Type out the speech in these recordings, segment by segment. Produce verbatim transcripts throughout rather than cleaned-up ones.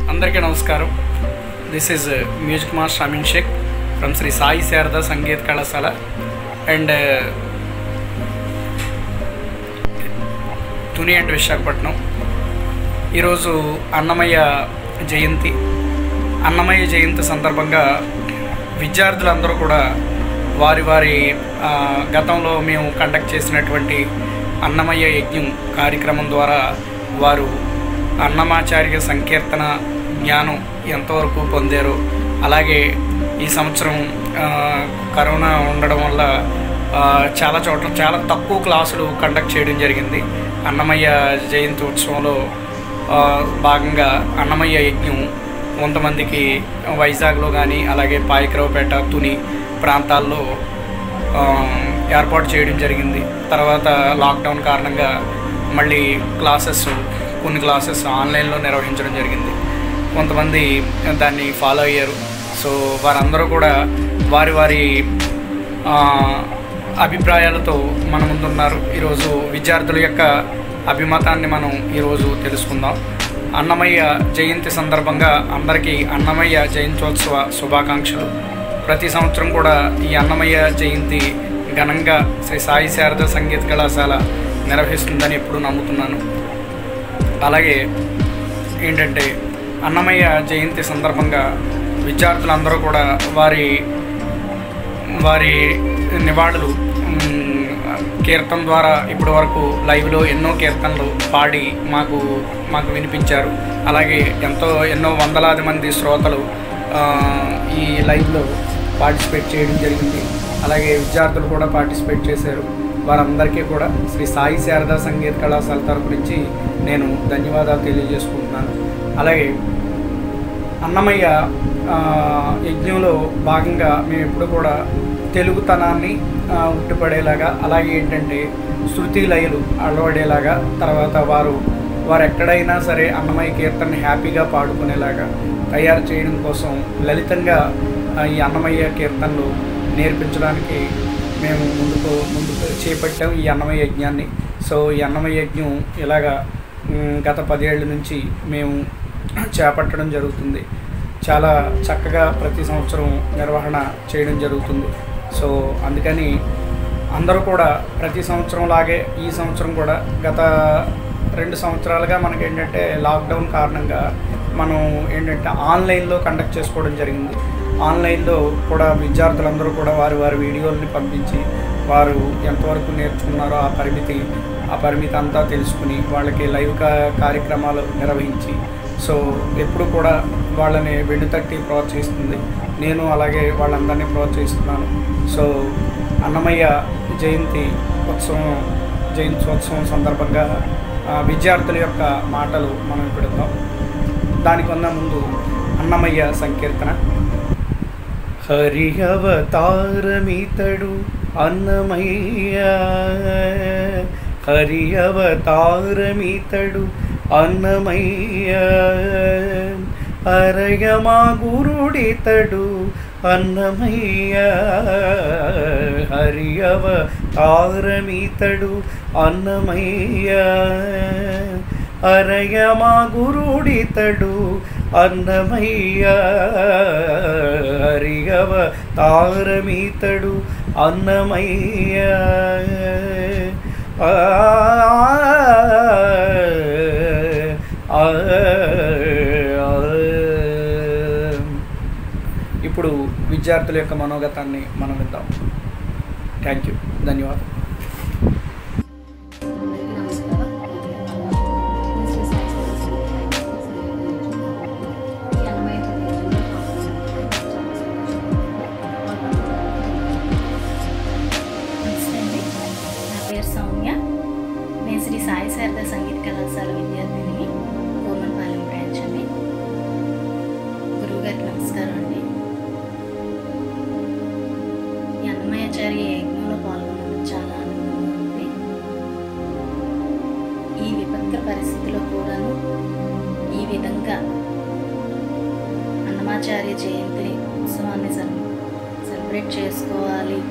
అందరికీ నమస్కారం. This is music master Ameen Shaik from Shri Sai Sharada Sangeeta Kalashala and Tuni and Visakhapatnam. ఈరోజు అన్నమయ్య జయంతి. అన్నమయ్య జయంతి సందర్భంగా విద్యార్థులందరూ కూడా వారి వారి గతంలో మేము కండక్ట్ చేసినటువంటి అన్నమయ్య యజ్ఞం కార్యక్రమం ద్వారా వారు అన్నమాచార్య సంకీర్తన జ్ఞానం ఎంతవరకు పొందారో, అలాగే ఈ సంవత్సరం కరోనా ఉండడం వల్ల చాలా చోట్ల చాలా తక్కువ క్లాసులు కండక్ట్ చేయడం జరిగింది. అన్నమయ్య జయంతి ఉత్సవంలో భాగంగా అన్నమయ్య యజ్ఞం కొంతమందికి వైజాగ్లో కానీ అలాగే పాయకరావుపేట తుని ప్రాంతాల్లో ఏర్పాటు చేయడం జరిగింది. తర్వాత లాక్డౌన్ కారణంగా మళ్ళీ క్లాసెస్ కొన్ని క్లాసెస్ ఆన్లైన్లో నిర్వహించడం జరిగింది. కొంతమంది దాన్ని ఫాలో అయ్యారు. సో వారందరూ కూడా వారి వారి అభిప్రాయాలతో మన ముందున్నారు. ఈరోజు విద్యార్థుల యొక్క అభిమతాన్ని మనం ఈరోజు తెలుసుకుందాం. అన్నమయ్య జయంతి సందర్భంగా అందరికీ అన్నమయ్య జయంత్యోత్సవ శుభాకాంక్షలు. ప్రతి సంవత్సరం కూడా ఈ అన్నమయ్య జయంతి ఘనంగా శ్రీ సాయి శారదా సంగీత కళాశాల నిర్వహిస్తుందని ఎప్పుడు నమ్ముతున్నాను. అలాగే ఏంటంటే అన్నమయ్య జయంతి సందర్భంగా విద్యార్థులందరూ కూడా వారి వారి నివాళులు కీర్తన ద్వారా ఇప్పటి వరకు లైవ్లో ఎన్నో కీర్తనలు పాడి మాకు మాకు వినిపించారు. అలాగే ఎంతో ఎన్నో వందలాది మంది శ్రోతలు ఈ లైవ్లో పార్టిసిపేట్ చేయడం జరిగింది. అలాగే విద్యార్థులు కూడా పార్టిసిపేట్ చేశారు. వారందరికీ కూడా శ్రీ సాయి శారదా సంగీత కళాశాల తరపు నుంచి నేను ధన్యవాదాలు తెలియజేసుకుంటున్నాను. అలాగే అన్నమయ్య యజ్ఞంలో భాగంగా మేము ఎప్పుడు కూడా తెలుగుతనాన్ని ఉట్టిపడేలాగా, అలాగే ఏంటంటే శృతి లయలు అలవడేలాగా, తర్వాత వారు వారు ఎక్కడైనా సరే అన్నమయ్య కీర్తనని హ్యాపీగా పాడుకునేలాగా తయారు చేయడం కోసం లలితంగా ఈ అన్నమయ్య కీర్తనలు నేర్పించడానికి మేము ముందుకు ముందుకు చేపట్టాం ఈ అన్నమయ్య యజ్ఞాన్ని. సో ఈ అన్నమయ్య యజ్ఞం ఇలాగా గత పదేళ్ళ నుంచి మేము చేపట్టడం జరుగుతుంది. చాలా చక్కగా ప్రతి సంవత్సరం నిర్వహణ చేయడం జరుగుతుంది. సో అందుకని అందరూ కూడా ప్రతి సంవత్సరం లాగే ఈ సంవత్సరం కూడా గత రెండు సంవత్సరాలుగా మనకి ఏంటంటే లాక్డౌన్ కారణంగా మనం ఏంటంటే ఆన్లైన్లో కండక్ట్ చేసుకోవడం జరిగింది. ఆన్లైన్లో కూడా విద్యార్థులందరూ కూడా వారి వారి వీడియోలని పంపించి వారు ఎంతవరకు నేర్చుకున్నారో ఆ పరిమితి ఆ పరిమితి అంతా తెలుసుకుని వాళ్ళకి లైవ్ కార్యక్రమాలు నిర్వహించి, సో ఎప్పుడు కూడా వాళ్ళని వెన్నుతట్టి ప్రోత్సహిస్తుంది. నేను అలాగే వాళ్ళందరినీ ప్రోత్సహిస్తున్నాను. సో అన్నమయ్య జయంతి ఉత్సవం జయంత్యోత్సవం సందర్భంగా విద్యార్థుల యొక్క మాటలు మనం పెడతాం. దానికన్నా ముందు అన్నమయ్య సంకీర్తన. హరి అవతారమితడు అన్నమయ్య, హరి అవతారమితడు అన్నమయ్య, అరయమా గురుడితడు అన్నమయ్య, హరి అవతారమితడు అన్నమయ్య, అరయమా గురుడితడు అన్నమయ్య, హరి అవతారమితడు అన్నమయ్య. ఇప్పుడు విద్యార్థుల యొక్క మనోగతాన్ని మనం విద్దాం. థ్యాంక్ యూ, ధన్యవాదాలు. సౌమ్య, నేను శ్రీ సాయి శారదా సంగీత కళాశాల విద్యార్థిని, కోమన్పాలెం బ్రాంచ్ అండి. గురువుగారికి నమస్కారం అండి. ఈ అన్నమయాచార్య యజ్ఞంలో పాల్గొనడం చాలా ఆనందంగా ఉంది. ఈ విపత్కర పరిస్థితిలో కూడాను ఈ విధంగా అన్నమాచార్య జయంతి ఉత్సవాన్ని సెలబ్రేట్ చేసుకోవాలి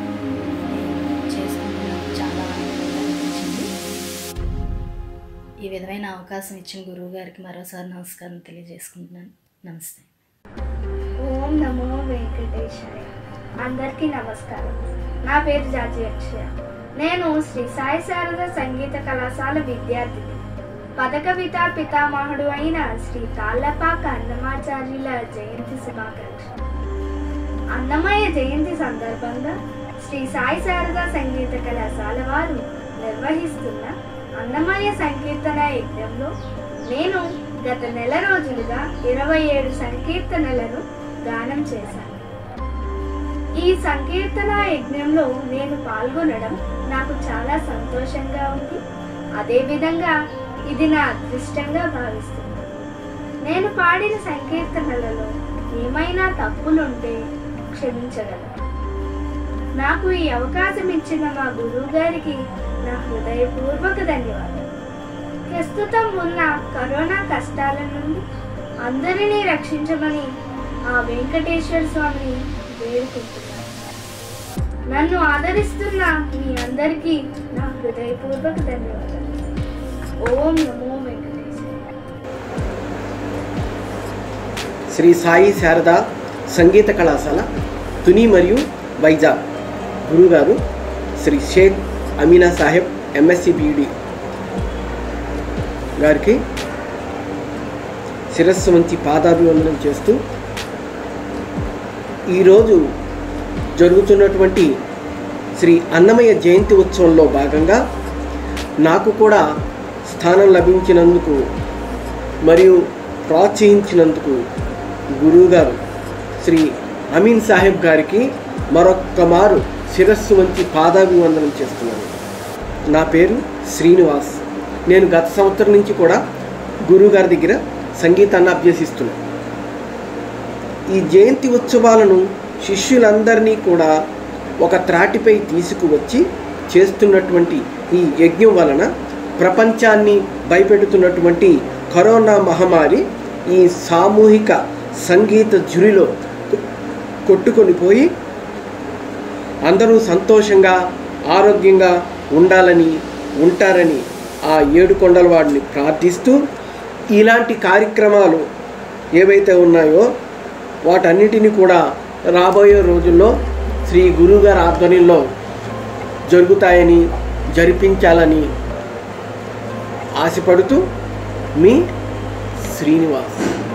చేసుకుంటున్నాం. చాలా ఆనందంగా అనిపించింది. ఈ విధమైన అవకాశం ఇచ్చిన గురువు గారికి మరోసారి నమస్కారం తెలియజేసుకుంటున్నాను. నమస్తే. ఓం నమో వెంకటేశాయ. అందరికీ నమస్కారం. నా పేరు జాజి అక్షయ. నేను శ్రీ సాయి శారద సంగీత కళాశాల విద్యార్థిని. పదకవిత పితామహుడు అయిన శ్రీ తాళ్లపాక అన్నమాచార్యుల జయంతి శుభాకాంక్షలు. అన్నమయ్య జయంతి సందర్భంగా శ్రీ సాయి శారద సంగీత కళాశాల వారు నిర్వహిస్తున్న అన్నమయ్య సంకీర్తన యజ్ఞంలో నేను గత నెల రోజులుగా ఇరవై ఏడు సంకీర్తనలను గానం చేశాను. ఈ సంకీర్తన యజ్ఞంలో నేను పాల్గొనడం నాకు చాలా సంతోషంగా ఉంది. అదేవిధంగా ఇది నా అదృష్టంగా భావిస్తున్నాను. నేను పాడిన సంకీర్తనలలో ఏమైనా తప్పులుంటే క్షమించగలను. నాకు ఈ అవకాశం ఇచ్చిన మా గురువు గారికి నా హృదయపూర్వక ధన్యవాదాలు. ప్రస్తుతం ఉన్న కరోనా కష్టాల నుండి అందరినీ రక్షించమని ఆ వెంకటేశ్వర స్వామిని వేడుకుంటున్నాను. నన్ను ఆదరిస్తున్న మీ అందరికీ నా హృదయపూర్వక ధన్యవాదాలు. ఓం నమో వెంకటేశ్వర. శ్రీ సాయి శారద సంగీత కళాశాల తుని మరియు వైజాగ్ గురుగారు శ్రీ షేక్ అమీనా సాహెబ్ ఎంఎస్సి బిఈడి గారికి శిరస్సు వంచి పాదాభివందనం చేస్తూ ఈరోజు జరుగుతున్నటువంటి శ్రీ అన్నమయ్య జయంతి ఉత్సవంలో భాగంగా నాకు కూడా స్థానం లభించినందుకు మరియు ప్రోత్సహించినందుకు గురువుగారు శ్రీ అమీన్ సాహెబ్ గారికి మరొక్క మారు శిరస్సు వంచి పాదాభివందనం చేస్తున్నాను. నా పేరు శ్రీనివాస్. నేను గత సంవత్సరం నుంచి కూడా గురువుగారి దగ్గర సంగీతాన్ని అభ్యసిస్తున్నాను. ఈ జయంతి ఉత్సవాలను శిష్యులందరినీ కూడా ఒక త్రాటిపై తీసుకువచ్చి చేస్తున్నటువంటి ఈ యజ్ఞం వలన ప్రపంచాన్ని భయపెడుతున్నటువంటి కరోనా మహమ్మారి ఈ సామూహిక సంగీత జురిలో కొట్టుకొని పోయి అందరూ సంతోషంగా ఆరోగ్యంగా ఉండాలని ఉంటారని ఆ ఏడు కొండల వాడిని ప్రార్థిస్తూ ఇలాంటి కార్యక్రమాలు ఏవైతే ఉన్నాయో వాటన్నిటిని కూడా రాబోయే రోజుల్లో శ్రీ గురువుగారి ఆధ్వర్యంలో జరుగుతాయని జరిపించాలని ఆశపడుతూ మీ శ్రీనివాస్.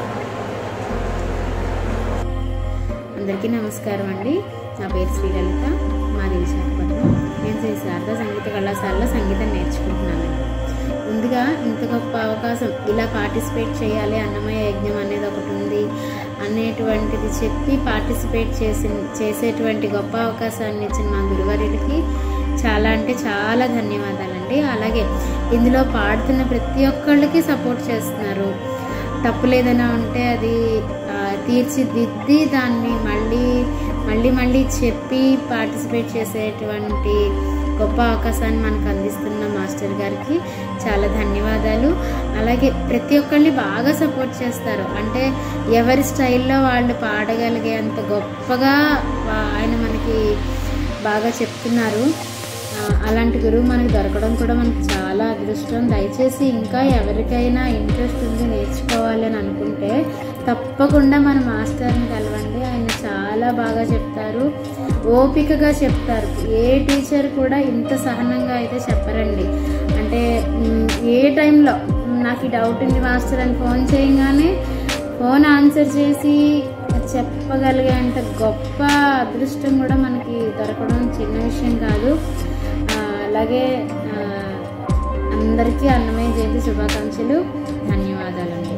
అందరికీ నమస్కారం అండి. నా పేరు శ్రీలలిత, మాది విశాఖపట్నం. నేను శ్రీ శారదా సంగీత కళాశాలలో సంగీతం నేర్చుకుంటున్నానండి. ముందుగా ఇంత గొప్ప అవకాశం ఇలా పార్టిసిపేట్ చేయాలి, అన్నమయ్య యజ్ఞం అనేది ఒకటి ఉంది అనేటువంటిది చెప్పి పార్టిసిపేట్ చేసి చేసేటువంటి గొప్ప అవకాశాన్ని ఇచ్చిన మా గురువారికి చాలా అంటే చాలా ధన్యవాదాలండి. అలాగే ఇందులో పాడుతున్న ప్రతి ఒక్కళ్ళకి సపోర్ట్ చేస్తున్నారు. తప్పులు ఏదైనా ఉంటే అది తీర్చిదిద్ది దాన్ని మళ్ళీ మళ్ళీ మళ్ళీ చెప్పి పార్టిసిపేట్ చేసేటువంటి గొప్ప అవకాశాన్ని మనకు అందిస్తున్న మాస్టర్ గారికి చాలా ధన్యవాదాలు. అలాగే ప్రతి ఒక్కరిని బాగా సపోర్ట్ చేస్తారు. అంటే ఎవరి స్టైల్లో వాళ్ళు పాడగలిగే అంత గొప్పగా ఆయన మనకి బాగా చెప్తున్నారు. అలాంటి గురువు మనకు దొరకడం కూడా మనకు చాలా అదృష్టం. దయచేసి ఇంకా ఎవరికైనా ఇంట్రెస్ట్ ఉంది నేర్చుకోవాలి అని అనుకుంటే తప్పకుండా మన మాస్టర్ని కలవండి. ఆయన చాలా బాగా చెప్తారు, ఓపికగా చెప్తారు. ఏ టీచర్ కూడా ఇంత సహనంగా అయితే చెప్పరండి. అంటే ఏ టైంలో నాకు ఈ డౌట్ ఉంది మాస్టర్ అని ఫోన్ చేయగానే ఫోన్ ఆన్సర్ చేసి చెప్పగలిగే అంత గొప్ప అదృష్టం కూడా మనకి దొరకడం చిన్న విషయం కాదు. అలాగే అందరికీ అన్నమయ్య జయంతి శుభాకాంక్షలు, ధన్యవాదాలండి.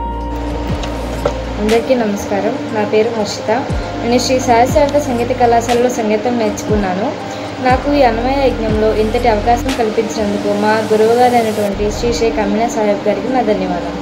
అందరికీ నమస్కారం. నా పేరు హర్షిత. నేను శ్రీ సాయి శారద సంగీత కళాశాలలో సంగీతం నేర్చుకున్నాను. నాకు ఈ అన్నమయ్య యజ్ఞంలో ఇంతటి అవకాశం కల్పించినందుకు మా గురువుగారు అయినటువంటి శ్రీ షేక్ అమీనా సాహెబ్ గారికి నా ధన్యవాదాలు.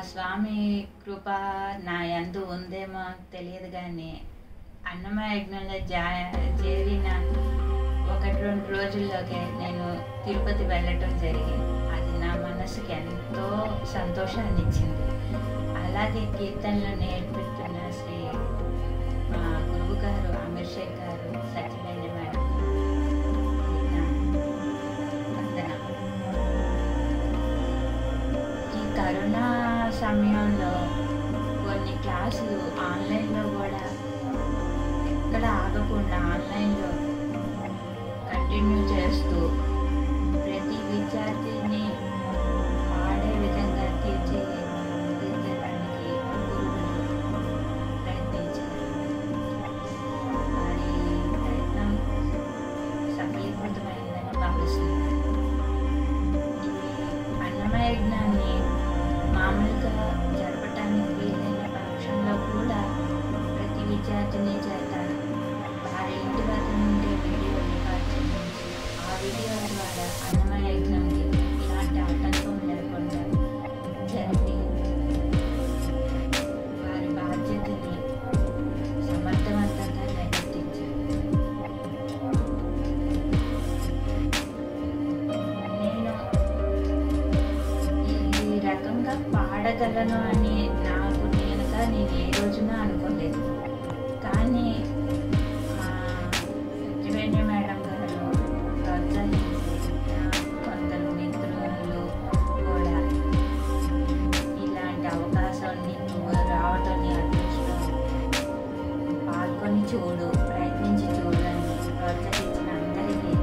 స్వామి కృప నా యందు ఉందేమో తెలియదు, కానీ అన్నమయ్య యజ్ఞంలో జా చేరిన ఒకటి రెండు రోజుల్లోకే నేను తిరుపతి వెళ్ళటం జరిగింది. అది నా మనసుకి ఎంతో సంతోషాన్ని ఇచ్చింది. అలాగే కీర్తనలు నేర్పిస్తున్న శ్రీ మా గురువు గారు అమీర్ షేక్ గారు, సత్యవేణి మేడం, వందన. ఈ కరోనా సమయంలో కొన్ని క్లాసులు ఆన్లైన్లో కూడా ఎక్కడ ఆగకుండా ఆన్లైన్లో కంటిన్యూ చేస్తూ ప్రతి విద్యార్థిని పాడే విధంగా తీర్చి తీర్చడానికి గురువులు ప్రయత్నించారు. వారి ప్రయత్నం సఫలీకృతమైందని భావిస్తున్నారు. ఈ అన్నమయ్య యజ్ఞాన్ని మామూలుగా జరపటానికి వీలైన పక్షంలో కూడా ప్రతి విద్యార్థిని చేత వారి ఇంటి వద్ద నుండి వీడియో రికార్డ్ చేయించి ఆ వీడియో ద్వారా అన్నమయ్య యజ్ఞంకి ఇలాంటి ఆటంకం లేకుండా జరిపి వారి బాధ్యతని సమర్థవంతంగా నిర్వర్తించారు. నేను ఈ రకంగా పాడగలను అని నాకు నేనుగా నేను ఏ రోజున అనుకోలేదు. కానీ మా సత్యవేణి మేడం గారు ప్రోత్సహించి కొందరు మిత్రులు కూడా ఇలాంటి అవకాశం నీకు రావటం నీ అదృష్టం, పాల్గొని చూడు, ప్రయత్నించి చూడు అని ప్రోత్సహించిన అందరికీ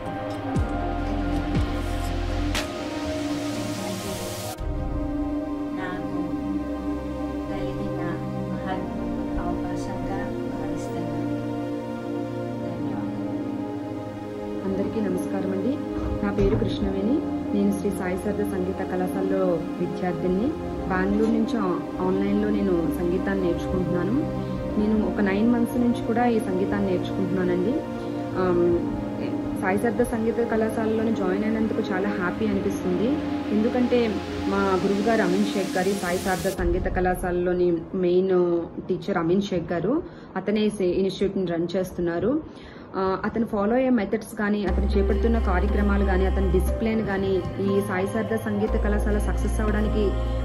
నాకు కలిగిన మహత్ అవకాశంగా భావిస్తున్నాను. ధన్యవాదాలు. అందరికీ నమస్కారం అండి. నా పేరు కృష్ణవేణి. నేను శ్రీ సాయి శారద సంగీత కళాశాలలో విద్యార్థిని. బెంగళూరు నుంచి ఆన్లైన్లో నేను సంగీతాన్ని నేర్చుకుంటున్నాను. నేను ఒక నైన్ మంత్స్ నుంచి కూడా ఈ సంగీతాన్ని నేర్చుకుంటున్నానండి. సాయి శారద సంగీత కళాశాలలోని జాయిన్ అయినందుకు చాలా హ్యాపీ అనిపిస్తుంది. ఎందుకంటే మా గురువు గారు అమీన్ షేక్ గారి సాయి శారద సంగీత కళాశాలలోని మెయిన్ టీచర్ అమీన్ షేక్ గారు, అతనే ఇన్స్టిట్యూట్ని రన్ చేస్తున్నారు. అతను ఫాలో అయ్యే మెథడ్స్ కానీ, అతను చేపడుతున్న కార్యక్రమాలు కానీ, అతని డిసిప్లిన్ కానీ ఈ సాయి శారద సంగీత కళాశాల సక్సెస్ అవ్వడానికి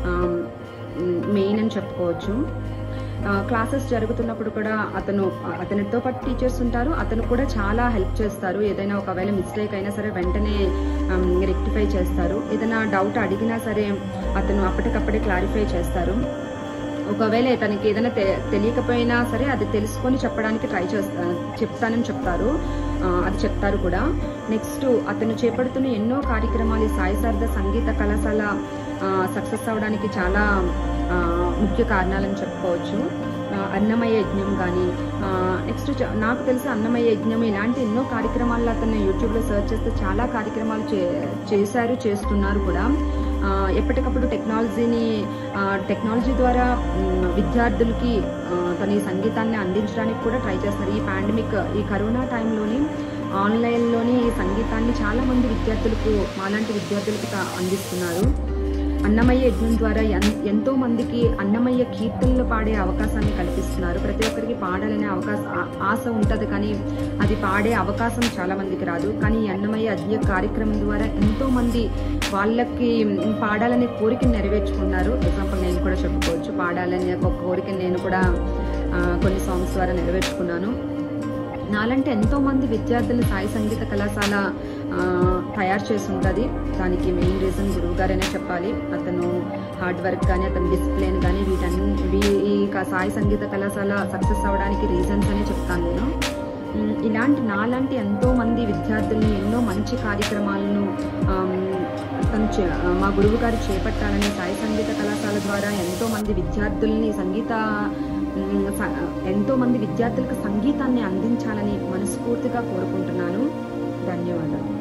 మెయిన్ అని చెప్పుకోవచ్చు. క్లాసెస్ జరుగుతున్నప్పుడు కూడా అతను అతనితో పాటు టీచర్స్ ఉంటారు, అతను కూడా చాలా హెల్ప్ చేస్తారు. ఏదైనా ఒకవేళ మిస్టేక్ అయినా సరే వెంటనే రెక్టిఫై చేస్తారు. ఏదైనా డౌట్ అడిగినా సరే అతను అప్పటికప్పుడే క్లారిఫై చేస్తారు. ఒకవేళ తనకి ఏదైనా తెలియకపోయినా సరే అది తెలుసుకొని చెప్పడానికి ట్రై చేస్తా చెప్తానని చెప్తారు, అది చెప్తారు కూడా. నెక్స్ట్ అతను చేపడుతున్న ఎన్నో కార్యక్రమాలు సాయి శారద సంగీత కళాశాల సక్సెస్ అవడానికి చాలా ముఖ్య కారణాలని చెప్పుకోవచ్చు. అన్నమయ్య యజ్ఞం కానీ, నెక్స్ట్ నాకు తెలిసి అన్నమయ్య యజ్ఞం ఇలాంటి ఎన్నో కార్యక్రమాల్లో అతను యూట్యూబ్లో సెర్చ్ చేస్తే చాలా కార్యక్రమాలు చేశారు, చేస్తున్నారు కూడా. ఎప్పటికప్పుడు టెక్నాలజీని టెక్నాలజీ ద్వారా విద్యార్థులకి తన ఈ సంగీతాన్ని అందించడానికి కూడా ట్రై చేస్తున్నారు. ఈ పాండమిక్ ఈ కరోనా టైంలోని ఆన్లైన్లోని ఈ సంగీతాన్ని చాలామంది విద్యార్థులకు మాలాంటి విద్యార్థులకు అందిస్తున్నారు. అన్నమయ్య యజ్ఞం ద్వారా ఎంతో మందికి అన్నమయ్య కీర్తనలు పాడే అవకాశాన్ని కల్పిస్తున్నారు. ప్రతి ఒక్కరికి పాడాలనే అవకాశం ఆశ ఉంటుంది, కానీ అది పాడే అవకాశం చాలా మందికి రాదు. కానీ ఈ అన్నమయ్య యజ్ఞ కార్యక్రమం ద్వారా ఎంతో మంది వాళ్ళకి పాడాలనే కోరికను నెరవేర్చుకున్నారు. ఎగ్జాంపుల్ నేను కూడా చెప్పుకోవచ్చు, పాడాలనే ఒక కోరికను నేను కూడా కొన్ని సాంగ్స్ ద్వారా నెరవేర్చుకున్నాను. నాలంటే ఎంతో మంది విద్యార్థులు సాయి సంగీత కళాశాల తయారు చేసి ఉంటుంది. దానికి మెయిన్ రీజన్ గురువు గారనే చెప్పాలి. అతను హార్డ్ వర్క్ కానీ, అతని డిసిప్లిన్ కానీ, వీటన్ని ఈ సాయి సంగీత కళాశాల సక్సెస్ అవ్వడానికి రీజన్స్ అనే చెప్తాను నేను. ఇలాంటి నాలాంటి ఎంతో మంది విద్యార్థుల్ని ఎన్నో మంచి కార్యక్రమాలను తను మా గురువు గారు చేపట్టాలని సాయి సంగీత కళాశాల ద్వారా ఎంతో మంది విద్యార్థుల్ని సంగీత ఎంతో మంది విద్యార్థులకు సంగీతాన్ని అందించాలని మనస్ఫూర్తిగా కోరుకుంటున్నాను. ధన్యవాదాలు.